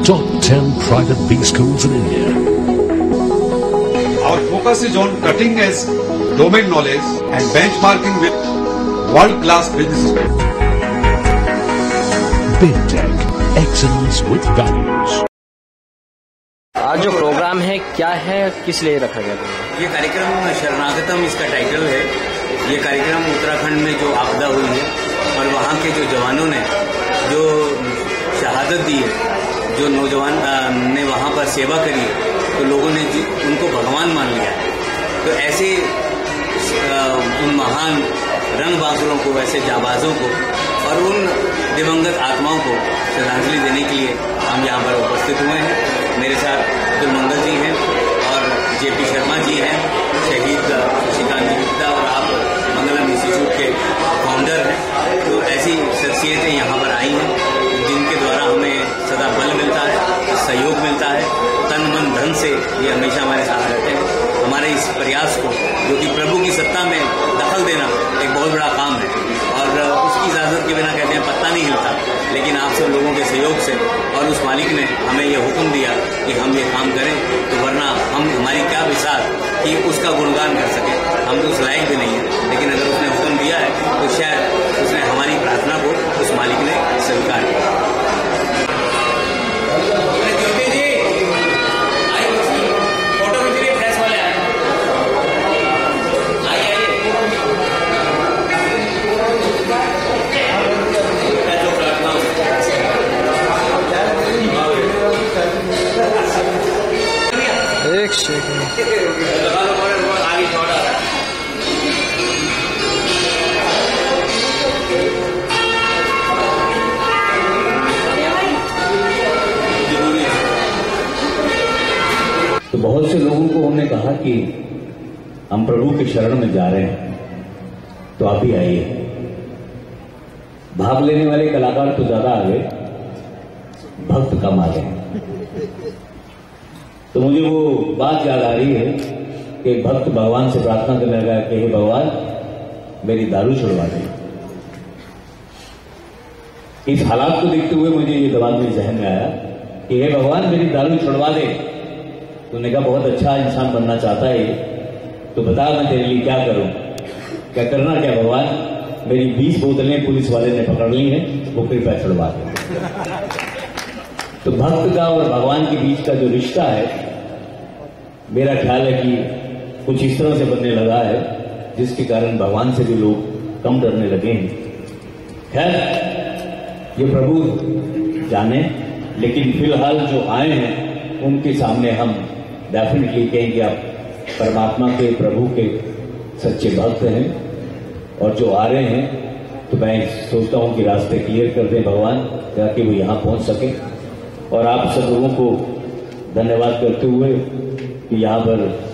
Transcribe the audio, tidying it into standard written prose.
top 10 private B schools in India. Our focus is on cutting edge domain knowledge and benchmarking with world-class businesses. BidTech, excellence with values. आज जो programme है क्या है, किस लिए रखा गया था? ये कार्यक्रम शरणागतम इसका टाइटल है। ये कार्यक्रम उत्तराखंड में जो आपदा हुई है और वहाँ के जो जवानों ने जो शहादत दी है, जो नौजवान ने वहाँ पर सेवा करी है, तो लोगों ने उनको भगवान मान लिया है। तो ऐसे उन महान रणबांकुरों को, वैसे जाबाजों को और उन दिवंगत आत्माओं को श्रद्धांजलि देने के लिए हम यहाँ पर उपस्थित हुए हैं। मेरे साथ अब्दुल मंगल जी हैं और जेपी शर्मा जी हैं, शहीद शशिकांत जी गुप्ता, और आप मंगलम इंस्टीट्यूट के फाउंडर हैं। तो ऐसी शख्सियतें यहाँ पर आई हैं जिनके द्वारा हमें सदा बल मिलता है, सहयोग मिलता है। तन मन धन से ये हमेशा हमारे साथ रहते हैं। हमारे इस प्रयास को, जो कि प्रभु की सत्ता में दखल देना एक बहुत बड़ा काम है और उसकी इजाजत के बिना कहते हैं पत्ता नहीं हिलता, लेकिन आप सब लोगों के सहयोग से और उस मालिक ने हमें ये हुक्म दिया कि हम ये काम करें, तो वरना हमारी क्या विसार कि उसका गुणगान कर सके। हम तो उस लायक भी नहीं है, लेकिन अगर उसने हुक्म दिया है तो शायद उसने हमारी प्रार्थना को उस मालिक ने स्वीकार किया। एक सेकंड। तो बहुत से लोगों को हमने कहा कि हम प्रभु के शरण में जा रहे हैं, तो आप भी आइए। भाग लेने वाले कलाकार तो ज्यादा आ गए, भक्त कम आ गए। तो मुझे वो बात याद आ रही है कि एक भक्त भगवान से प्रार्थना करने लगा कि हे भगवान, मेरी दारू छुड़वा दे। इस हालात को देखते हुए मुझे ये दिमाग में जहन में आया कि हे भगवान, मेरी दारू छुड़वा दे। तूने कहा बहुत अच्छा इंसान बनना चाहता है, तो बता मैं तेरे लिए क्या करूं। क्या करना क्या भगवान? मेरी 20 बोतलें पुलिस वाले ने पकड़ ली हैं, वो कृपया छुड़वा दे। तो भक्त का और भगवान के बीच का जो रिश्ता है, मेरा ख्याल है कि कुछ इस तरह से बनने लगा है जिसके कारण भगवान से भी लोग कम डरने लगे हैं। खैर, ये प्रभु जाने, लेकिन फिलहाल जो आए हैं उनके सामने हम डेफिनेटली कहेंगे आप परमात्मा के, प्रभु के सच्चे भक्त हैं। और जो आ रहे हैं तो मैं सोचता हूं कि रास्ते क्लियर कर दें भगवान, ताकि वो यहां पहुंच सके। और आप सब लोगों को धन्यवाद करते हुए कि यहाँ पर